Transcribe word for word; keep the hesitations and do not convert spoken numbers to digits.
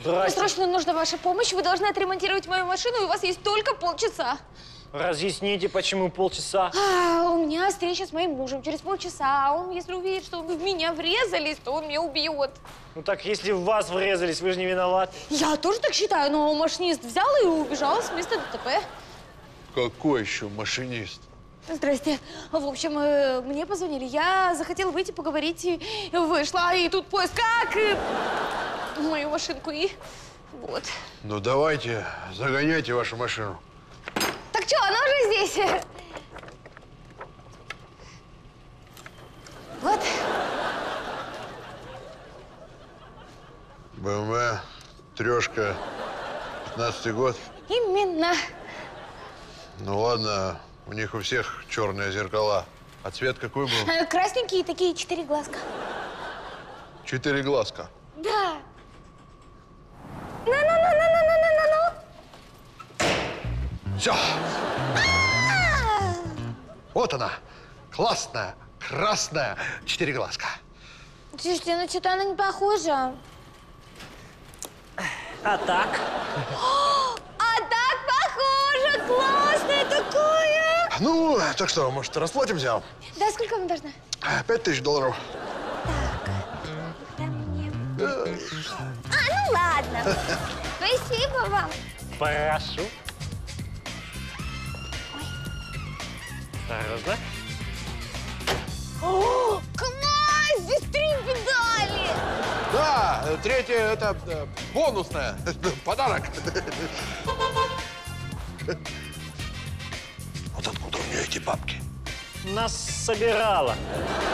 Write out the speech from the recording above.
Здрасте. Мне срочно нужна ваша помощь. Вы должны отремонтировать мою машину, и у вас есть только полчаса. Разъясните, почему полчаса? А, у меня встреча с моим мужем через полчаса. А он, если увидит, что вы в меня врезались, то он меня убьет. Ну так, если в вас врезались, вы же не виноваты. Я тоже так считаю, но машинист взял и убежал с места ДТП. Какой еще машинист? Здрасте. В общем, э, мне позвонили. Я захотела выйти поговорить, и вышла, и тут поезд как и мою машинку, и вот. Ну давайте, загоняйте вашу машину. Так что, она уже здесь? Вот. БМВ, трешка, пятнадцатый год. Именно. Ну ладно, у них у всех черные зеркала. А цвет какой был? Э, Красненькие такие, четыре глазка. Четыре глазка. Да. На-на-на-на-на-на-на-на. Все. Вот она, классная, красная, четыре глазка. Слушайте, ну что-то она не похожа. А так? А так похоже! Классная такая! Ну, так что, может, расплатимся? Да, сколько вам должна? Пять тысяч долларов. Да мне... А, ну ладно. Спасибо вам. Прошу. Осторожно. О, класс! Здесь три педали! Да, третье это э, бонусное. Подарок. Вот откуда у нее эти бабки? Нас собирала.